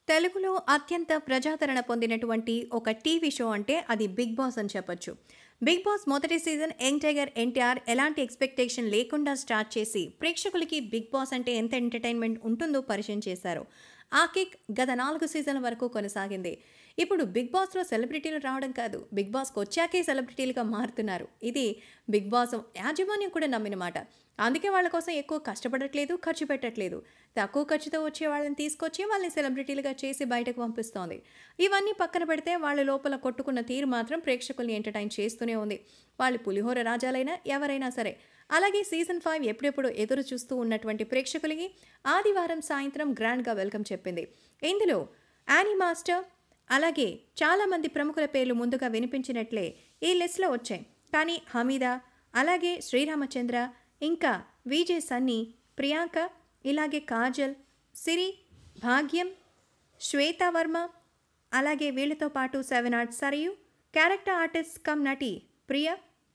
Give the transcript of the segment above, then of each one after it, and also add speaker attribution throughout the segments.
Speaker 1: తెలుగులో అత్యంత ప్రజాదరణ పొందినటువంటి ఒక టీవీ షో అంటే అది 'బిగ్ బాస్' అని చెప్పొచ్చు. 'బిగ్ బాస్' మొదటి సీజన్ యంగ్ టైగర్ ఎన్టీఆర్ ఎలాంటి ఎక్స్‌పెక్టేషన్ లేకుండా స్టార్ట్ చేసి ప్రేక్షకులకి 'బిగ్ బాస్' అంటే ఎంత ఎంటర్‌టైన్‌మెంట్ ఉంటుందో పరిచయం చేశారు. ఆ కిక్ గత 4 సీజన్ల వరకు కొనసాగింది. ఇప్పుడు 'బిగ్ బాస్'లో సెలబ్రిటీలు రావడం కాదు, 'బిగ్ బాస్'కొచ్చాకే సెలబ్రిటీలుగా మారుతున్నారు. ఇది 'బిగ్ బాస్' యాజమాన్యం కూడా నమ్మిన మాట. అందుకే వాళ్ళ కోసం ఎక్కువ కష్టపడట్లేదు, ఖర్చు పెట్టట్లేదు. తక్కువ ఖర్చుతో వచ్చే వాళ్ళని తీసుకొచ్చి వాళ్ళని సెలబ్రిటీలుగా చేసి బయటకు పంపిస్తోంది. ఇవన్నీ పక్కన పెడితే వాళ్ళ లోపల కొట్టుకున్న తీరు మాత్రం ప్రేక్షకుల్ని ఎంటర్‌టైన్ చేస్తూనే ఉంది. వాళ్ళు పులిహోర రాజాలైనా ఎవరైనా సరే. అలాగే సీజన్ 5 ఎప్పుడెప్పుడు ఎదురు చూస్తూ ఉన్నటువంటి ప్రేక్షకులకి ఆదివారం సాయంత్రం గ్రాండ్‌గా వెల్కమ్ చెప్పింది. ఇందులో యానీ మాస్టర్ అలాగే చాలామంది ప్రముఖుల పేర్లు ముందుగా వినిపించినట్లే ఈ లిస్ట్‌లో వచ్చాయి. కానీ హమీదా, అలాగే శ్రీరామచంద్ర, ఇంకా విజే సన్నీ, ప్రియాంక, ఇలాగే కాజల్, సిరి, భాగ్యం, శ్వేతా వర్మ, అలాగే వీళ్ళతో పాటు 7 ఆర్ట్ సరియు, క్యారెక్టర్ ఆర్టిస్ట్ కమ్ నటి ప్రియ,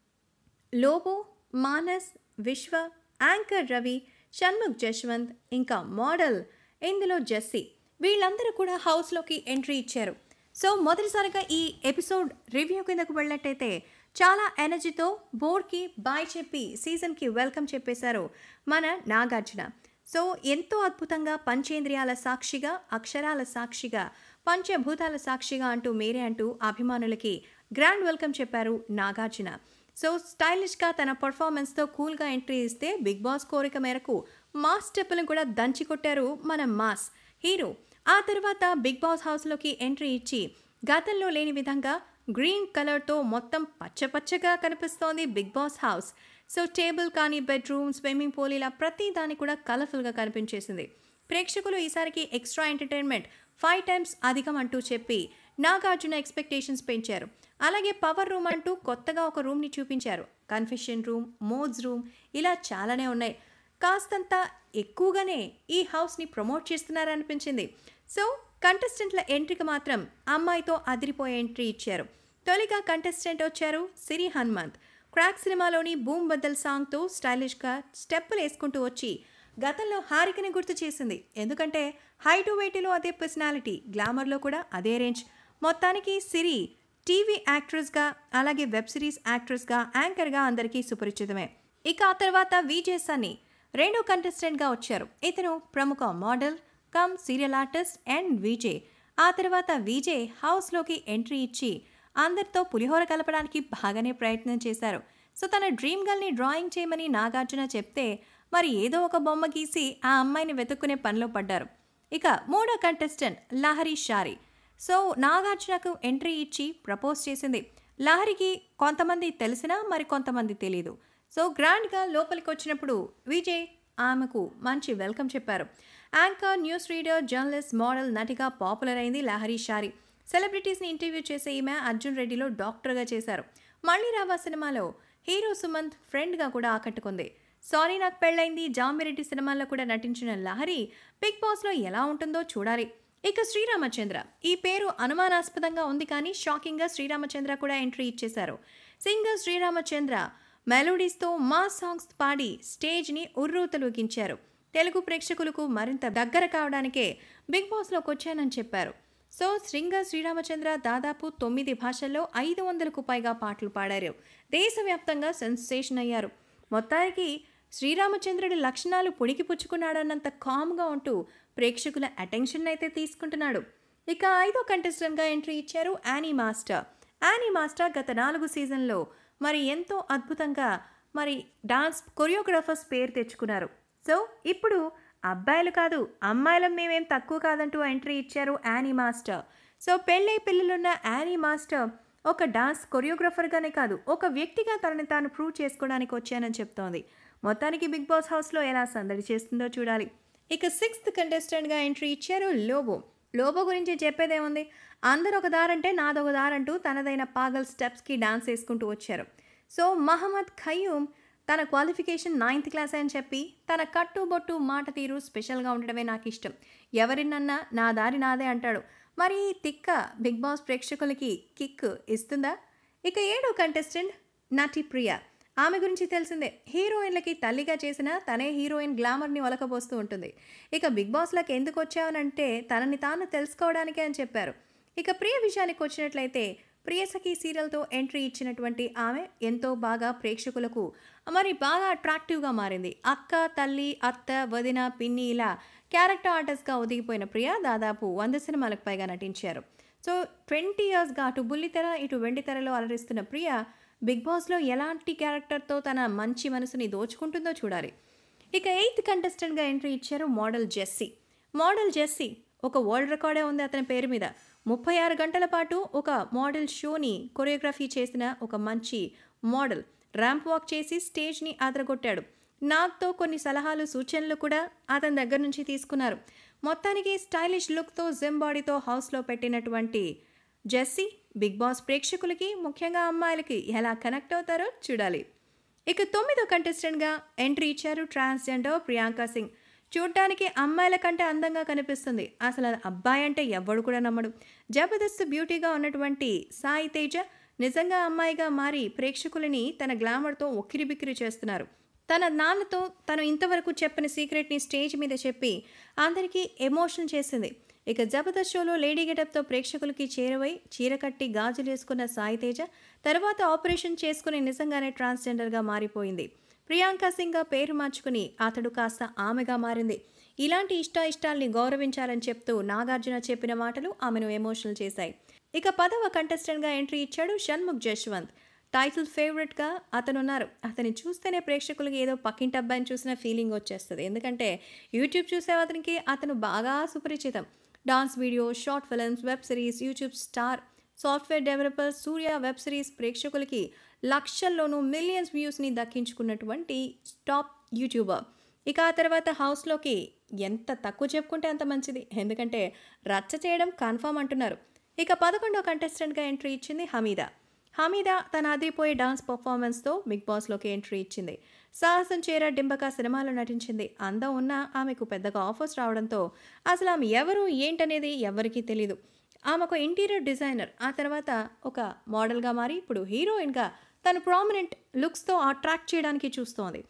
Speaker 1: లోబో, మానస్, విశ్వ, యాంకర్ రవి, షణ్ముఖ్ జశ్వంత్, ఇంకా మోడల్ ఇందులో జెస్సీ, వీళ్ళందరూ కూడా హౌస్లోకి ఎంట్రీ ఇచ్చారు. సో మొదటిసారిగా ఈ ఎపిసోడ్ రివ్యూ కిందకు వెళ్ళినట్టయితే చాలా ఎనర్జీతో బోర్డ్కి బాయ్ చెప్పి సీజన్కి వెల్కమ్ చెప్పేశారు మన నాగార్జున. సో ఎంతో అద్భుతంగా పంచేంద్రియాల సాక్షిగా, అక్షరాల సాక్షిగా, పంచభూతాల సాక్షిగా అంటూ మీరే అంటూ అభిమానులకి గ్రాండ్ వెల్కమ్ చెప్పారు నాగార్జున. సో స్టైలిష్గా తన పర్ఫార్మెన్స్తో కూల్గా ఎంట్రీ ఇస్తే బిగ్ బాస్ కోరిక మేరకు మాస్ స్టెప్పులను కూడా దంచి కొట్టారు మన మాస్ హీరో. ఆ తర్వాత బిగ్ బాస్ హౌస్లోకి ఎంట్రీ ఇచ్చి గతంలో లేని విధంగా గ్రీన్ కలర్తో మొత్తం పచ్చపచ్చగా కనిపిస్తోంది Bigg Boss house. So table కానీ, బెడ్రూమ్, స్విమ్మింగ్ పూల్ ఇలా ప్రతి దాన్ని కూడా కలర్ఫుల్గా కనిపించేసింది. ప్రేక్షకులు ఈసారికి ఎక్స్ట్రా ఎంటర్టైన్మెంట్ 5 టైమ్స్ అధికం అంటూ చెప్పి నాగార్జున ఎక్స్పెక్టేషన్స్ పెంచారు. అలాగే పవర్ రూమ్ అంటూ కొత్తగా ఒక రూమ్ని చూపించారు. కన్ఫెషన్ రూమ్, మోడ్స్ రూమ్ ఇలా చాలానే ఉన్నాయి. కాస్తంత ఎక్కువగానే ఈ హౌస్ని ప్రమోట్ చేస్తున్నారనిపించింది. సో కంటెస్టెంట్ల ఎంట్రీకి మాత్రం అమ్మాయితో అదిరిపోయే ఎంట్రీ ఇచ్చారు. తొలిగా కంటెస్టెంట్ వచ్చారు సిరి హనుమంత్. క్రాక్ సినిమాలోని బూమ్ బద్దల్ సాంగ్తో స్టైలిష్గా స్టెప్పులు వేసుకుంటూ వచ్చి గతంలో హారికని గుర్తు చేసింది. ఎందుకంటే హైటు వెయిట్లో అదే పర్సనాలిటీ, గ్లామర్లో కూడా అదే రేంజ్. మొత్తానికి సిరి టీవీ యాక్ట్రెస్గా, అలాగే వెబ్ సిరీస్ యాక్ట్రెస్గా, యాంకర్గా అందరికీ సుపరిచితమే. ఇక ఆ తర్వాత విజే సన్నీ రెండో కంటెస్టెంట్గా వచ్చారు. ఇతను ప్రముఖ model come serial artist and VJ. ఆ తర్వాత విజే హౌస్లోకి ఎంట్రీ ఇచ్చి అందరితో పులిహోర కలపడానికి బాగానే ప్రయత్నం చేశారు. సో తన డ్రీమ్ గర్ల్ని డ్రాయింగ్ చేయమని నాగార్జున చెప్తే మరి ఏదో ఒక బొమ్మ గీసి ఆ అమ్మాయిని వెతుక్కునే పనిలో పడ్డారు. ఇక మూడో కంటెస్టెంట్ లహరి షారి. సో నాగార్జునకు ఎంట్రీ ఇచ్చి ప్రపోజ్ చేసింది. లహరికి కొంతమంది తెలిసినా మరి కొంతమంది తెలీదు. సో గ్రాండ్గా లోపలికి వచ్చినప్పుడు విజయ్ ఆమెకు మంచి వెల్కమ్ చెప్పారు. Anchor, news reader, journalist, model, నటిగా పాపులర్ అయింది లహరి షారి. సెలబ్రిటీస్ని ఇంటర్వ్యూ చేసే ఈమె అర్జున్ రెడ్డిలో డాక్టర్గా చేశారు. మళ్ళీ రావా సినిమాలో హీరో సుమంత్ ఫ్రెండ్గా కూడా ఆకట్టుకుంది. సారీ నాకు పెళ్ళైంది, జాంబిరెడ్డి సినిమాల్లో కూడా నటించిన లహరి బిగ్ బాస్లో ఎలా ఉంటుందో చూడాలి. ఇక శ్రీరామచంద్ర, ఈ పేరు అనుమానాస్పదంగా ఉంది కానీ షాకింగ్గా శ్రీరామచంద్ర కూడా ఎంట్రీ ఇచ్చేశారు. సింగర్ శ్రీరామచంద్ర మెలోడీస్తో మాస్ సాంగ్స్ పాడి స్టేజ్ని ఉర్రూతలూగించారు. తెలుగు ప్రేక్షకులకు మరింత దగ్గర కావడానికే బిగ్ బాస్లోకి వచ్చానని చెప్పారు. సో సింగర్ శ్రీరామచంద్ర దాదాపు 9 భాషల్లో 500కు పైగా పాటలు పాడారు. దేశవ్యాప్తంగా సెన్సేషన్ అయ్యారు. మొత్తానికి శ్రీరామచంద్రుడి లక్షణాలు పుణికి పుచ్చుకున్నాడన్నంత కామ్గా ఉంటూ ప్రేక్షకుల అటెన్షన్ అయితే తీసుకుంటున్నాడు. ఇక 5వ కంటెస్టెంట్గా ఎంట్రీ ఇచ్చారు యానీ మాస్టర్. యానీ మాస్టర్ గత 4 సీజన్లో మరి ఎంతో అద్భుతంగా మరి డాన్స్ కొరియోగ్రాఫర్స్ పేరు తెచ్చుకున్నారు. సో ఇప్పుడు అబ్బాయిలు కాదు, అమ్మాయిలం మేమేం తక్కువ కాదంటూ ఎంట్రీ ఇచ్చారు యానీ మాస్టర్. సో పెళ్ళై పిల్లలున్న యానీ మాస్టర్ ఒక డాన్స్ కొరియోగ్రాఫర్గానే కాదు, ఒక వ్యక్తిగా తనని తాను ప్రూవ్ చేసుకోవడానికి వచ్చానని చెప్తోంది. మొత్తానికి బిగ్ బాస్ హౌస్లో ఎలా సందడి చేస్తుందో చూడాలి. ఇక 6th కంటెస్టెంట్గా ఎంట్రీ ఇచ్చారు లోబో. లోబో గురించి చెప్పేదేముంది, అందరూ ఒక దారంటే నాదొక దారంటూ తనదైన పాగల్ స్టెప్స్కి డాన్స్ వేసుకుంటూ వచ్చారు. సో మహమ్మద్ ఖయ్యూమ్ తన క్వాలిఫికేషన్ 9th క్లాస్ అని చెప్పి తన కట్టుబొట్టు మాట తీరు స్పెషల్గా ఉండడమే నాకు ఇష్టం, ఎవరినన్నా నా దారి నాదే అంటాడు. మరి తిక్క బిగ్ బాస్ ప్రేక్షకులకి కిక్ ఇస్తుందా? ఇక 7వ కంటెస్టెంట్ నటి ప్రియ. ఆమె గురించి తెలిసిందే. హీరోయిన్లకి తల్లిగా చేసిన తనే హీరోయిన్ గ్లామర్ని ఒలకబోస్తూ ఉంటుంది. ఇక బిగ్ బాస్లోకి ఎందుకు వచ్చావనంటే తనని తాను తెలుసుకోవడానికే అని చెప్పారు. ఇక ప్రియ విషయానికి వచ్చినట్లయితే ప్రియసఖి సీరియల్తో ఎంట్రీ ఇచ్చినటువంటి ఆమె ఎంతో బాగా ప్రేక్షకులకు బాగా అట్రాక్టివ్గా మారింది. అక్క, తల్లి, అత్త, వదిన, పిన్ని ఇలా క్యారెక్టర్ ఆర్టిస్ట్గా ఒదిగిపోయిన ప్రియ దాదాపు 100 సినిమాలకు పైగా నటించారు. సో 20 ఇయర్స్గా అటు బుల్లితెర ఇటు వెండితెరలో అలరిస్తున్న ప్రియ బిగ్ బాస్లో ఎలాంటి క్యారెక్టర్తో తన మంచి మనసుని దోచుకుంటుందో చూడాలి. ఇక 8th కంటెస్టెంట్గా ఎంట్రీ ఇచ్చారు మోడల్ జెస్సీ ఒక వరల్డ్ రికార్డే ఉంది అతని పేరు మీద. 36 గంటల పాటు ఒక మోడల్ షోని కొరియోగ్రఫీ చేసిన ఒక మంచి మోడల్ ర్యాంప్ వాక్ చేసి స్టేజ్ని అదరగొట్టాడు. నాగ్తో కొన్ని సలహాలు సూచనలు కూడా అతని దగ్గర నుంచి తీసుకున్నారు. మొత్తానికి స్టైలిష్ లుక్తో జిమ్ బాడీతో హౌస్లో పెట్టినటువంటి జెస్సీ బిగ్ బాస్ ప్రేక్షకులకి ముఖ్యంగా అమ్మాయిలకి ఎలా కనెక్ట్ అవుతారో చూడాలి. ఇక 9వ కంటెస్టెంట్గా ఎంట్రీ ఇచ్చారు ట్రాన్స్జెండర్ ప్రియాంక సింగ్. చూడ్డానికి అమ్మాయిల కంటే అందంగా కనిపిస్తుంది. అసలు అబ్బాయి అంటే ఎవ్వడు కూడా నమ్మడు. జబర్దస్త్ బ్యూటీగా ఉన్నటువంటి సాయి తేజ నిజంగా అమ్మాయిగా మారి ప్రేక్షకులని తన గ్లామర్తో ఉక్కిరిబిక్కిరి చేస్తున్నారు. తన నాన్నతో తను ఇంతవరకు చెప్పని సీక్రెట్ని స్టేజ్ మీద చెప్పి అందరికీ ఎమోషనల్ చేసింది. ఇక జబర్దస్త్ షోలో లేడీ గెటప్తో ప్రేక్షకులకి చేరువై చీర కట్టి గాజులు వేసుకున్న సాయి తేజ తర్వాత ఆపరేషన్ చేసుకుని నిజంగానే ట్రాన్స్జెండర్గా మారిపోయింది. ప్రియాంక సింగ్గా పేరు మార్చుకుని అతడు కాస్త ఆమెగా మారింది. ఇలాంటి ఇష్టాల్ని గౌరవించాలని చెప్తూ నాగార్జున చెప్పిన మాటలు ఆమెను ఎమోషనల్ చేశాయి. ఇక 10వ కంటెస్టెంట్గా ఎంట్రీ ఇచ్చాడు షణ్ముఖ్ జశ్వంత్. టైటిల్ ఫేవరెట్గా అతనున్నారు. అతన్ని చూస్తేనే ప్రేక్షకులకి ఏదో పక్కింటి అబ్బాయిని చూసిన ఫీలింగ్ వచ్చేస్తుంది. ఎందుకంటే యూట్యూబ్ చూసే అతనికి అతను బాగా సుపరిచితం. Dance video, short films, web series, YouTube star, software developer, Surya web series ప్రేక్షకులకి లక్షల్లోనూ మిలియన్స్ వ్యూస్ని దక్కించుకున్నటువంటి టాప్ యూట్యూబర్. ఇక ఆ తర్వాత హౌస్లోకి ఎంత తక్కువ చెప్పుకుంటే అంత మంచిది. ఎందుకంటే రచ్చ చేయడం కన్ఫర్మ్ అంటున్నారు. ఇక 11వ కంటెస్టెంట్గా ఎంట్రీ ఇచ్చింది హమీదా తన అదిరిపోయే డాన్స్ పర్ఫార్మెన్స్తో బిగ్ బాస్లోకి ఎంట్రీ ఇచ్చింది. సాహసం చేర డింబక సినిమాలో నటించింది. అందం ఉన్న ఆమెకు పెద్దగా ఆఫర్స్ రావడంతో అసలు ఆమె ఎవరు ఏంటనేది ఎవరికీ తెలీదు. ఆమెకు ఇంటీరియర్ డిజైనర్, ఆ తర్వాత ఒక మోడల్గా మారి ఇప్పుడు హీరోయిన్గా తను ప్రామినెంట్ లుక్స్తో అట్రాక్ట్ చేయడానికి చూస్తోంది.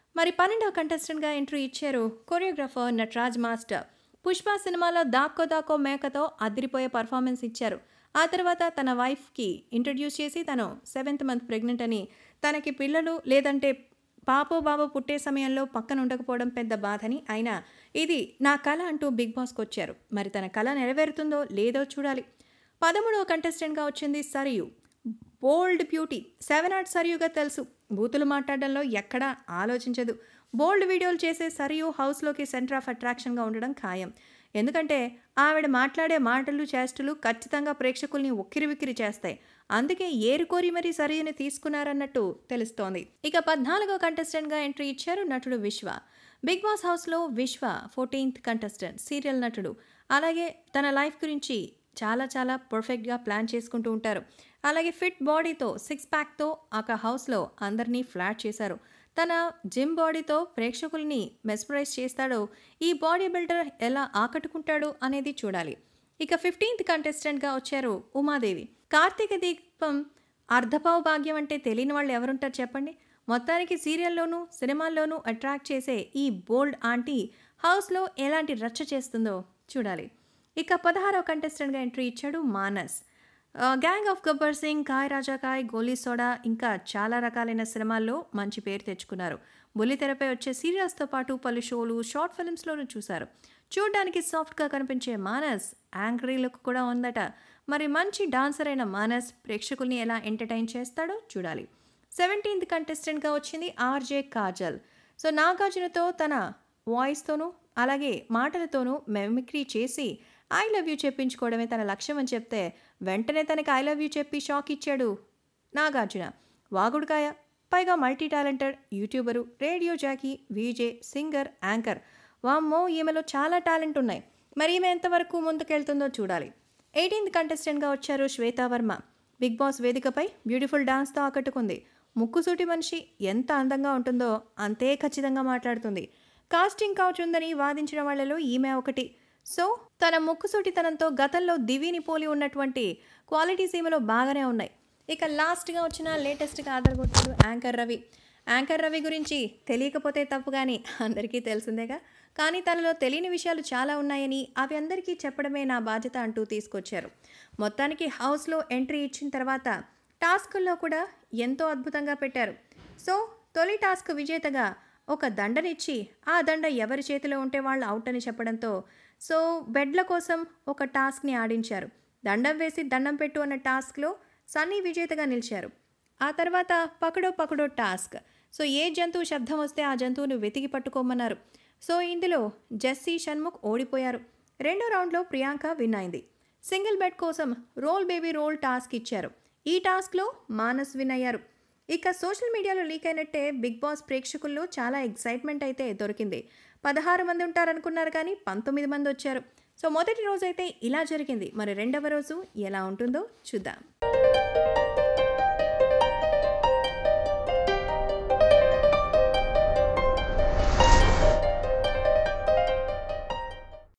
Speaker 1: 12వ కంటెస్టెంట్గా ఎంట్రీ ఇచ్చారు కొరియోగ్రాఫర్ నటరాజ్ మాస్టర్. పుష్ప సినిమాలో దాక్కో మేకతో అదిరిపోయే పర్ఫార్మెన్స్ ఇచ్చారు. ఆ తర్వాత తన వైఫ్కి ఇంట్రడ్యూస్ చేసి తను 7th మంత్ ప్రెగ్నెంట్ అని, తనకి పిల్లలు లేదంటే పాపో బాబో పుట్టే సమయంలో పక్కన ఉండకపోవడం పెద్ద బాధని, అయినా ఇది నా కళ అంటూ బిగ్ బాస్కి వచ్చారు. మరి తన కళ నెరవేరుతుందో లేదో చూడాలి. 13వ కంటెస్టెంట్గా వచ్చింది సరియు. Bold beauty. 7 ఆర్ట్ సరియుగా తెలుసు. బూతులు మాట్లాడడంలో ఎక్కడా ఆలోచించదు. బోల్డ్ వీడియోలు చేసే సరియు హౌస్లోకి సెంటర్ ఆఫ్ అట్రాక్షన్గా ఉండడం ఖాయం. ఎందుకంటే ఆవిడ మాట్లాడే మాటలు చేష్టలు ఖచ్చితంగా ప్రేక్షకుల్ని ఉక్కిరివిక్కిరి చేస్తాయి. అందుకే ఏరుకోరి మరీ సరియుని తీసుకున్నారన్నట్టు తెలుస్తోంది. ఇక 14వ కంటెస్టెంట్గా ఎంట్రీ ఇచ్చారు నటుడు విశ్వ. బిగ్ బాస్ హౌస్లో విశ్వ 14th కంటెస్టెంట్, సీరియల్ నటుడు. అలాగే తన లైఫ్ గురించి చాలా పర్ఫెక్ట్గా ప్లాన్ చేసుకుంటూ ఉంటారు. అలాగే ఫిట్ బాడీతో 6 ప్యాక్తో ఒక హౌస్లో అందరినీ ఫ్లాట్ చేశారు. తన జిమ్ బాడీతో ప్రేక్షకుల్ని మెస్మరైజ్ చేస్తాడో, ఈ బాడీ బిల్డర్ ఎలా ఆకట్టుకుంటాడు అనేది చూడాలి. ఇక 15th కంటెస్టెంట్గా వచ్చారు ఉమాదేవి. కార్తీక దీపం అర్ధపావు భాగ్యం అంటే తెలియని వాళ్ళు ఎవరుంటారు చెప్పండి. మొత్తానికి సీరియల్లోనూ సినిమాల్లోనూ అట్రాక్ట్ చేసే ఈ బోల్డ్ ఆంటీ హౌస్లో ఎలాంటి రచ్చ చేస్తుందో చూడాలి. ఇక 16వ కంటెస్టెంట్గా ఎంట్రీ ఇచ్చాడు Manas. Gang of Gabbar Singh, Kai Rajakai, Goli soda ఇంకా చాలా రకాలైన సినిమాల్లో మంచి పేరు తెచ్చుకున్నారు. బుల్లితెరపై వచ్చే సీరియల్స్తో పాటు పలు షోలు, షార్ట్ ఫిల్మ్స్లోనూ చూశారు. చూడ్డానికి సాఫ్ట్గా కనిపించే మానస్ యాంగ్రీ లుక్ కూడా ఉందట. మరి మంచి డాన్సర్ అయిన మానస్ ప్రేక్షకుల్ని ఎలా ఎంటర్టైన్ చేస్తాడో చూడాలి. 17th కంటెస్టెంట్గా వచ్చింది ఆర్జే కాజల్. సో నాగార్జునతో తన వాయిస్తోనూ అలాగే మాటలతోనూ మెమిక్రీ చేసి ఐ లవ్ యూ చెప్పించుకోవడమే తన లక్ష్యం అని చెప్తే వెంటనే తనకి ఐ లవ్ యూ చెప్పి షాక్ ఇచ్చాడు నాగార్జున. వాగుడుకాయ, పైగా multi talented YouTuber, radio jockey, VJ, singer, anchor. వామ్మో, ఈమెలో చాలా టాలెంట్ ఉన్నాయి. మరి ఈమె ఎంతవరకు ముందుకెళ్తుందో చూడాలి. 18th కంటెస్టెంట్గా వచ్చారు శ్వేతావర్మ. బిగ్ బాస్ వేదికపై బ్యూటిఫుల్ డాన్స్తో ఆకట్టుకుంది. ముక్కుసూటి మనిషి ఎంత అందంగా ఉంటుందో అంతే ఖచ్చితంగా మాట్లాడుతుంది. కాస్టింగ్ కౌచ్ ఉందని వాదించిన వాళ్లలో ఈమె ఒకటి. సో తన ముక్కుసూటితనంతో గతంలో దివిని పోలి ఉన్నటువంటి క్వాలిటీస్ ఈమెలో బాగానే ఉన్నాయి. ఇక లాస్ట్గా వచ్చిన లేటెస్ట్గా ఆదరగొట్టాడు యాంకర్ రవి. యాంకర్ రవి గురించి తెలియకపోతే తప్పు కానీ అందరికీ తెలిసిందేగా. కానీ తనలో తెలియని విషయాలు చాలా ఉన్నాయని, అవి అందరికీ చెప్పడమే నా బాధ్యత అంటూ తీసుకొచ్చారు. మొత్తానికి హౌస్లో ఎంట్రీ ఇచ్చిన తర్వాత టాస్కుల్లో కూడా ఎంతో అద్భుతంగా పెట్టారు. సో తొలి టాస్క్ విజేతగా ఒక దండనిచ్చి, ఆ దండ ఎవరి చేతిలో ఉంటే వాళ్ళు అవుట్ అని చెప్పడంతో సో బెడ్ల కోసం ఒక టాస్క్ని ఆడించారు. దండం వేసి దండం పెట్టు అన్న టాస్క్లో సన్నీ విజేతగా నిలిచారు. ఆ తర్వాత పకడో పకడో టాస్క్. సో ఏ జంతువు శబ్దం వస్తే ఆ జంతువును వెతికి పట్టుకోమన్నారు. సో ఇందులో జెస్సీ షణ్ముఖ్ ఓడిపోయారు. రెండో రౌండ్లో ప్రియాంక విన్ అయింది. సింగిల్ బెడ్ కోసం రోల్ బేబీ రోల్ టాస్క్ ఇచ్చారు. ఈ టాస్క్లో మానస్ విన్ అయ్యారు. ఇక సోషల్ మీడియాలో లీక్ అయినట్టే బిగ్ బాస్ ప్రేక్షకుల్లో చాలా ఎక్సైట్మెంట్ అయితే దొరికింది. 16 మంది ఉంటారనుకున్నారు కానీ 19 మంది వచ్చారు. సో మొదటి రోజు అయితే ఇలా జరిగింది. మరి రెండవ రోజు ఎలా ఉంటుందో చూద్దాం.